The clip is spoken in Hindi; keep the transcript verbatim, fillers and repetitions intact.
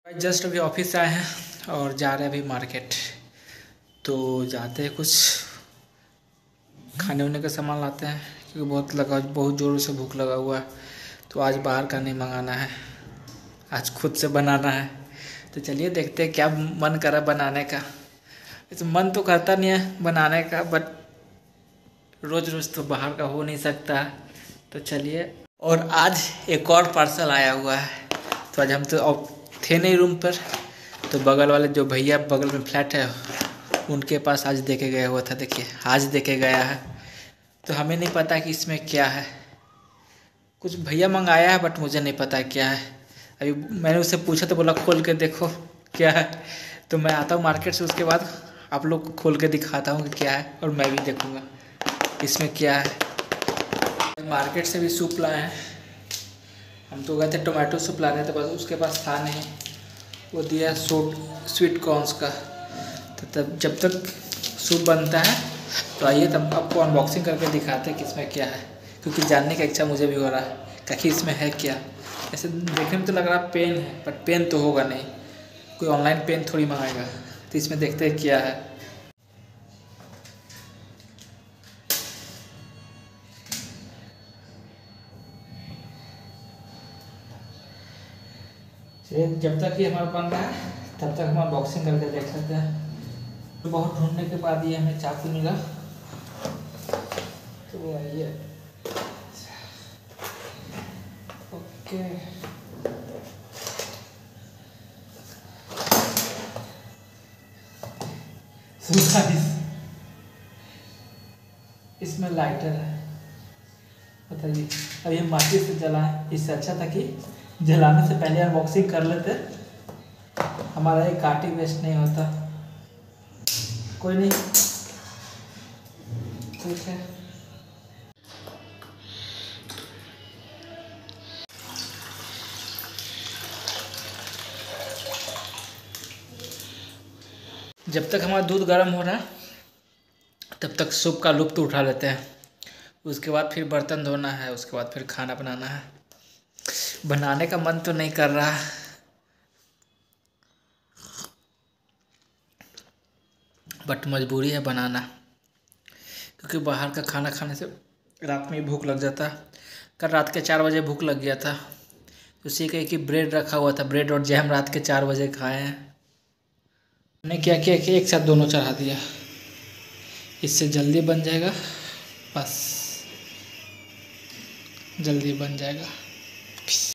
जस्ट अभी ऑफिस से आए हैं और जा रहे हैं अभी मार्केट। तो जाते हैं कुछ खाने वाने का सामान लाते हैं क्योंकि बहुत लगा बहुत ज़ोरों से भूख लगा हुआ है। तो आज बाहर का नहीं मंगाना है, आज खुद से बनाना है। तो चलिए देखते हैं क्या मन करा बनाने का। वैसे मन तो करता नहीं है बनाने का, बट रोज़ रोज़ तो बाहर का हो नहीं सकता। तो चलिए, और आज एक और पार्सल आया हुआ है। तो आज हम तो थे नहीं रूम पर, तो बगल वाले जो भैया बगल में फ्लैट है उनके पास आज देके गया हुआ था। देखिए आज देके गया है। तो हमें नहीं पता कि इसमें क्या है। कुछ भैया मंगाया है बट मुझे नहीं पता क्या है। अभी मैंने उससे पूछा तो बोला खोल के देखो क्या है। तो मैं आता हूँ मार्केट से, उसके बाद आप लोग को खोल के दिखाता हूँ कि क्या है और मैं भी देखूँगा इसमें क्या है। मार्केट से भी सूप लाए हैं। हम तो गए थे टोमेटो सूप लाने, तो बस उसके पास था नहीं, वो दिया सूट स्वीट कॉर्न्स का। तो तब जब तक सूप बनता है तो आइए तब आपको अनबॉक्सिंग करके दिखाते हैं कि इसमें क्या है, क्योंकि जानने का इच्छा मुझे भी हो रहा है कि इसमें है क्या। ऐसे देखने में तो लग रहा है पेन है, बट पेन तो होगा नहीं, कोई ऑनलाइन पेन थोड़ी मंगाएगा। तो इसमें देखते हैं क्या है। जब तक ये हमारा बन रहा है तब तक हम अनबॉक्सिंग करके देख सकते हैं। तो बहुत ढूंढने के बाद ये हमें चाकू मिला। तो आइए, ओके इसमें लाइटर है। बताइए, अभी हम माचिस से जलाएं, इससे अच्छा था कि जलाने से पहले अनबॉक्सिंग कर लेते, हमारा एक काटी वेस्ट नहीं होता। कोई नहीं, ठीक है। जब तक हमारा दूध गर्म हो रहा है तब तक सूप का लुत्फ़ उठा लेते हैं। उसके बाद फिर बर्तन धोना है, उसके बाद फिर खाना बनाना है। बनाने का मन तो नहीं कर रहा, बट मजबूरी है बनाना, क्योंकि बाहर का खाना खाने से रात में भूख लग जाता। कल रात के चार बजे भूख लग गया था, तो उसी का कि ब्रेड रखा हुआ था, ब्रेड और जैम रात के चार बजे खाए हैं। हमने क्या किया कि एक साथ दोनों चढ़ा दिया, इससे जल्दी बन जाएगा, बस जल्दी बन जाएगा।